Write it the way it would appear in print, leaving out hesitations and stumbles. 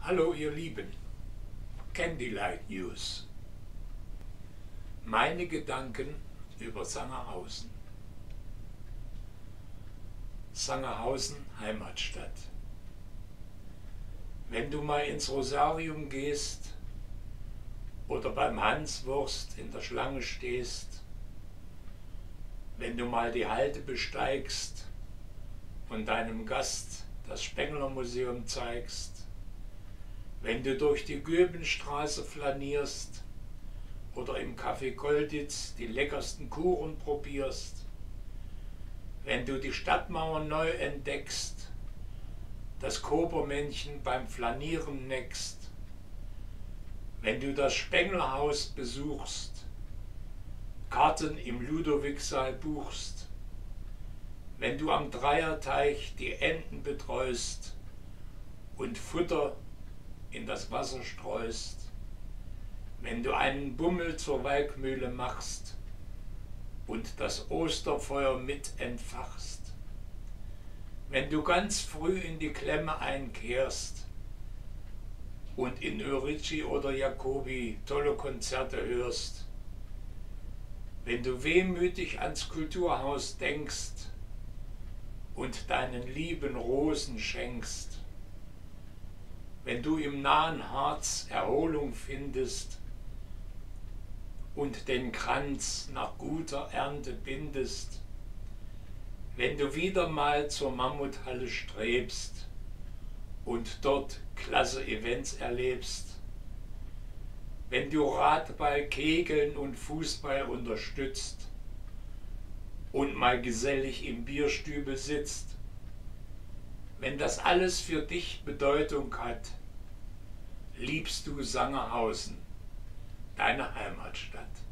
Hallo ihr Lieben, Candlelight News. Meine Gedanken über Sangerhausen. Sangerhausen, Heimatstadt. Wenn du mal ins Rosarium gehst oder beim Hanswurst in der Schlange stehst, wenn du mal die Halde besteigst und deinem Gast das Spengler-Museum zeigst, wenn du durch die Göbenstraße flanierst oder im Café Golditz die leckersten Kuchen probierst, wenn du die Stadtmauer neu entdeckst, das Kopermännchen beim Flanieren neckst, wenn du das Spenglerhaus besuchst, Karten im Ludowigsaal buchst, wenn du am Dreierteich die Enten betreust und Futter in das Wasser streust, wenn du einen Bummel zur Walkmühle machst und das Osterfeuer mit entfachst, wenn du ganz früh in die Klemme einkehrst und in Örici oder Jacobi tolle Konzerte hörst, wenn du wehmütig ans Kulturhaus denkst und deinen Lieben Rosen schenkst, wenn du im nahen Harz Erholung findest und den Kranz nach guter Ernte bindest, wenn du wieder mal zur Mammuthalle strebst und dort klasse Events erlebst, wenn du Radball, Kegeln und Fußball unterstützt und mal gesellig im Bierstübel sitzt, wenn das alles für dich Bedeutung hat, liebst du Sangerhausen, deine Heimatstadt.